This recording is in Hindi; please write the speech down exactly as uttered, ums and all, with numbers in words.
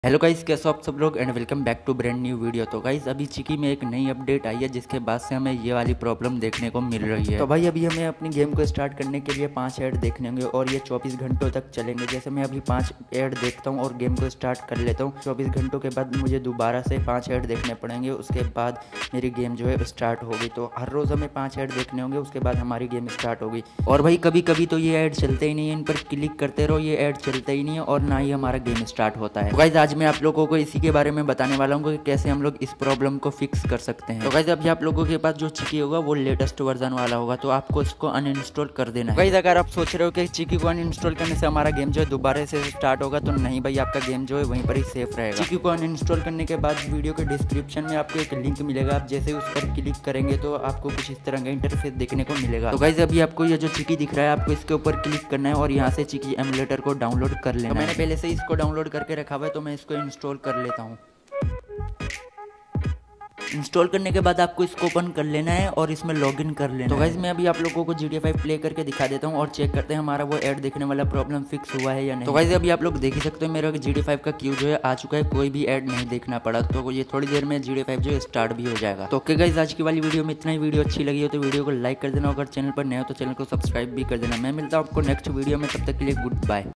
हेलो गाइस, कैसे हो आप सब लोग and welcome back to brand new video. तो गाइस अभी चिकी में एक नई अपडेट आई है जिसके बाद से हमें ये वाली प्रॉब्लम देखने को मिल रही है। तो भाई अभी हमें अपनी गेम को स्टार्ट करने के लिए पांच ऐड देखने होंगे और ये चौबीस घंटों तक चलेंगे। जैसे मैं अभी पांच ऐड देखता हूँ और गेम को स्टार्ट कर लेता हूँ, चौबीस घंटों के बाद मुझे दोबारा से पाँच ऐड देखने पड़ेंगे। उसके बाद मेरी गेम जो है स्टार्ट होगी। तो हर रोज़ हमें पाँच ऐड देखने होंगे, उसके बाद हमारी गेम स्टार्ट होगी। और भाई कभी कभी तो ये ऐड चलते ही नहीं है, इन पर क्लिक करते रहो, ये ऐड चलते ही नहीं है और ना ही हमारा गेम स्टार्ट होता है। तो गाइस आज मैं आप लोगों को इसी के बारे में बताने वाला हूँ कि कैसे हम लोग इस प्रॉब्लम को फिक्स कर सकते हैं। तो गाइस अभी आप लोगों के पास जो चिकी होगा वो लेटेस्ट वर्जन वाला होगा, तो आपको इसको अनइंस्टॉल कर देना है। गाइस अगर आप सोच रहे हो कि चिकी को अनइंस्टॉल करने से हमारा गेम जो है दोबारा से स्टार्ट होगा, तो नहीं भाई, आपका गेम जो है वहीं पर ही सेफ रहेगा। चिकी को अनइंस्टॉल करने के बाद वीडियो के डिस्क्रिप्शन में आपको एक लिंक मिलेगा, आप जैसे उस पर क्लिक करेंगे तो आपको कुछ इस तरह का इंटरफेस देखने को मिलेगा। तो गाइस अभी आपको ये जो चिकी दिख रहा है, आपको इसके ऊपर क्लिक करना है और यहाँ से चिकी एमुलेटर को डाउनलोड कर लेना है। तो मैंने पहले से इसको डाउनलोड करके रखा हुआ है, तो मैं इसको इंस्टॉल कर लेता हूँ। इंस्टॉल करने के बाद आपको इसको ओपन कर लेना है और इसमें लॉगिन कर लेना है। तो गाइस मैं अभी आप लोगों को G T A five play करके दिखा देता हूँ और चेक करते हैं हमारा वो ऐड देखने वाला प्रॉब्लम फिक्स हुआ है या नहीं। तो गाइस अभी आप लोग देख ही सकते हो मेरा जी टी ए फाइव का क्यू जो है आ चुका है, कोई भी ऐड नहीं देखना पड़ा। तो ये थोड़ी देर में जी टी ए फाइव जो है स्टार्ट भी हो जाएगा। तो ओके गाइस, आज की वाली वीडियो में इतना ही। वीडियो अच्छी लगी हो तो वीडियो को लाइक कर देना, अगर चैनल पर नए हो तो चैनल को सब्सक्राइब भी कर देना। मैं मिलता हूँ आपको नेक्स्ट वीडियो में, तब तक के लिए गुड बाय।